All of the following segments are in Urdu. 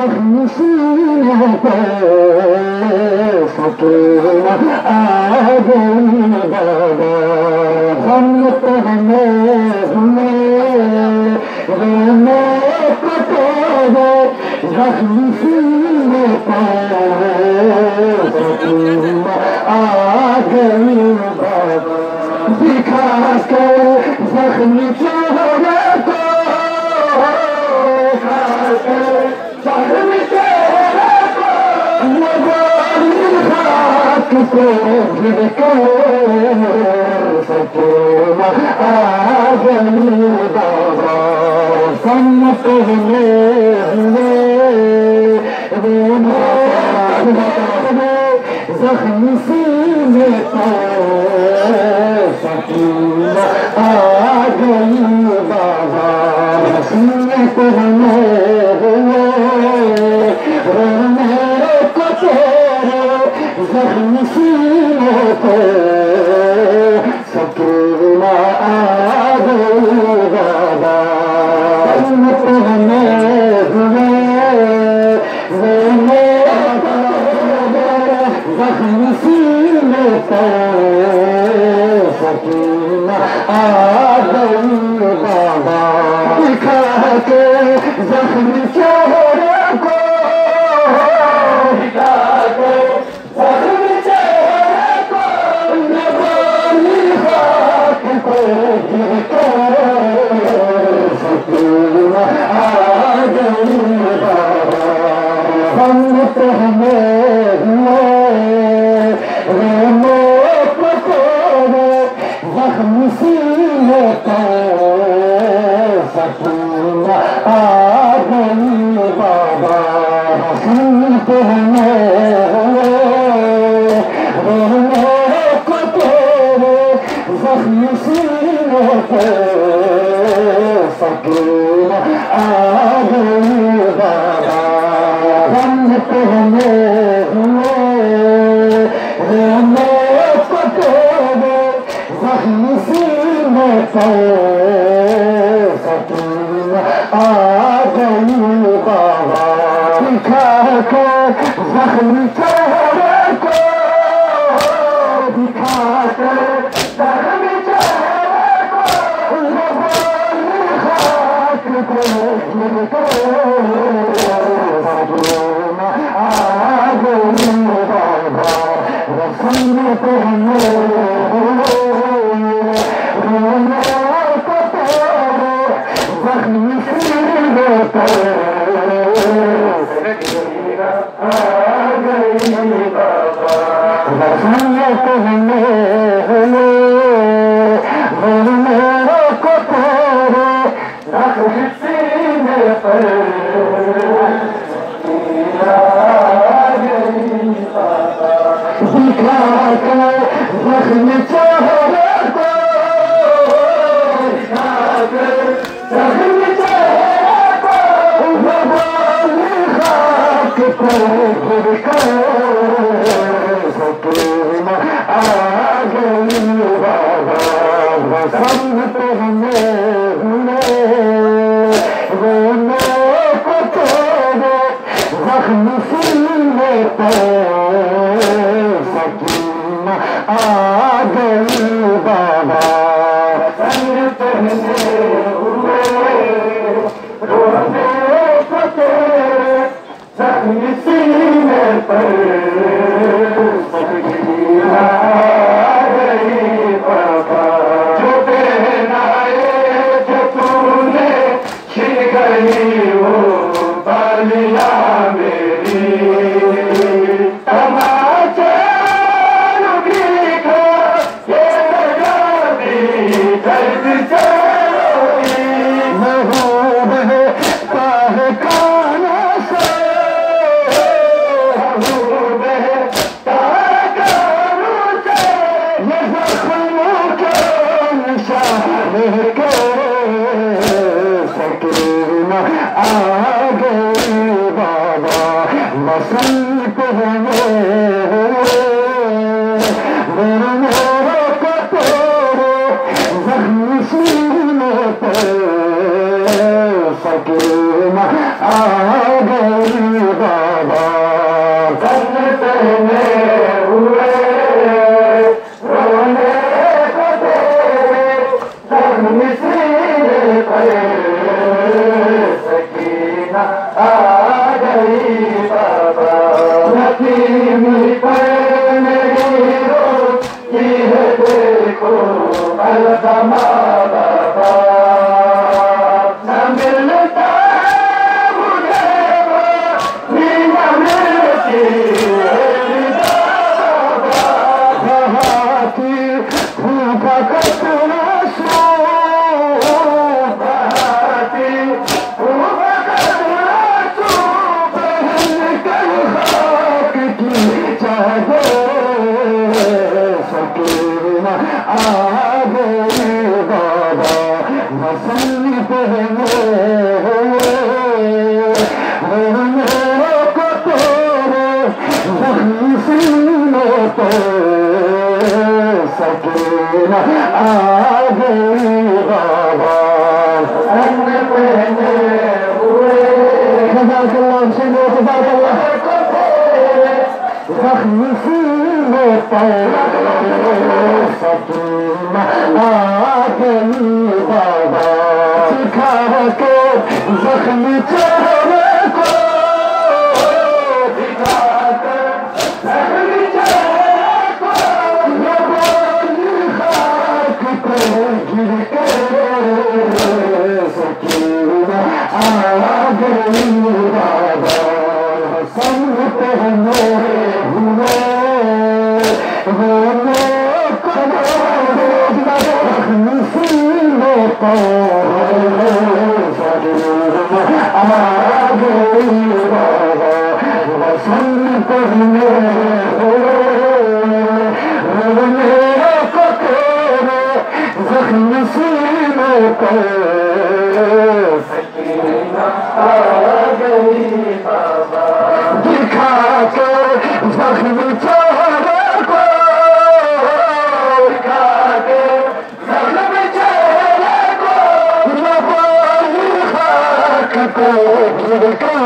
زخم سینے پہ سکینہ آ گئی بابا ہم تہنے رونے کو تیرے زخم سینے پہ سکینہ آ گئی بابا دکھا کر زخم چہرے کو زخم چہرے کو لگائی خاک پہ گر کر سکینہ آ گئی بابا سنت میں زخم سینے پہ سکینہ آ گئی بابا سنت میں رونے کو تیرے زخم سینے پہ سکینہ آ گئی بابا سنت میں زخم سینے پہ سکینہ آ گئی بابا دکھا کے زخم چہرے کو دکھا کے زخم چہرے کو لگائی خاک پہ گر کر سکینہ آ گئی بابا ہم تہنے رونے کو تیرے زخم سینے پہ سکینہ آ گئی بابا سنت میں رونے کو تیرے زخم سینے پہ سکینہ آ گئی بابا سنت میں رونے کو تیرے زخم سینے پہ سکینہ آ گئی بابا دکھا کے زخم چہرے کو دکھا کے زخم چہرے کو لگائی خاک پہ گر کر سکینہ آ گئی بابا سنت میں رونے کو تیرے زخم سینے پہ سکینہ آ گئی بابا سنت میں رونے کو تیرے زخم سینے پہ سکینہ آ گئی بابا دکھا کے زخم چہرے کو دکھا کے زخم چہرے کو لگائی خاک پہ گر کر سکینہ آ گئی بابا سنت میں رونے کو تیرے زخم سینے پہ سکینہ آ گئی بابا سنت میں رونے کو تیرے زخم سینے پہ سکینہ آ گئی بابا جو پہنائے جو تو نے چھن گئی وہ بالیاں میری تماچے لگی کو یہ لگا دی درد چوری محبوب ہے کاہ کانا سے محبوب ہے کاہ کانا سے یہ زخموں کے نشانے کے سکینہ آ گئی بابا مسیح میں کو تیرے زخم سینے پہ سکینہ سکینہ آ گئی بابا سنتے ہوئے رونے کو تیرے زخم سینے پر سکینہ آ گئی بابا یتیمی پر میری روتی ہے دیکھو القمہ بابا نہ ملتا مجھے وہ نہ ملتی سکینہ آ گئی بابا سن پہنے ہوئے جزاک اللہ سنو جزاک اللہ زخم سینے پر سکینہ آ گئی بابا سکھا کے زخم چہرے کو دکھا کر زخم چہرے کو گر کے سکینہ آ گئی بابا سن پہنے ہوئے رونے کو زخم سینے پر سکینہ آ گئی بابا سن پہنے رونے کو زخم سینے پر سکینہ آ گئی بابا دکھا کے زخم چہرے کو دکھا کے زخم چہرے کو لبائی خاک پہ گر کے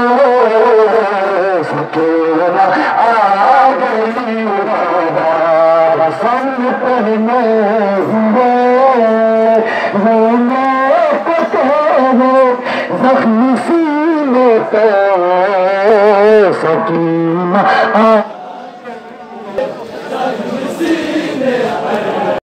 سکینہ آ گئی بابا سن پہنے ہوئے رونے کو تیرے زخم سینے پہ سکینہ